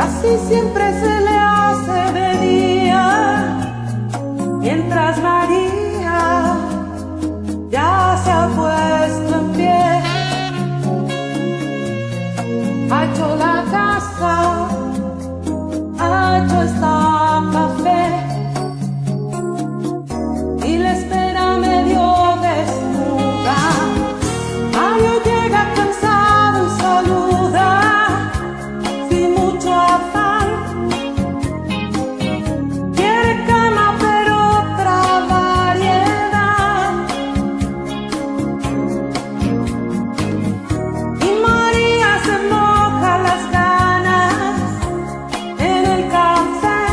Casi siempre se le hace de día, mientras María ya se ha puesto en pie. Ha hecho la casa, ha hecho esta café y la espera medio desnuda. Mario llega cansado y saluda sin mucho afán. Quiere cama pero otra variedad. Y María se moja las ganas en el café.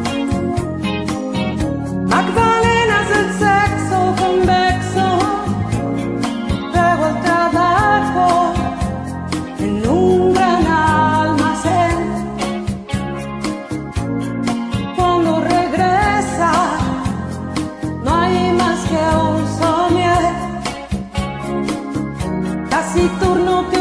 Magdalenas del sexo convexo, luego el trabajo en un gran almacén. Cuando regresa no hay más que un somier, casi turno que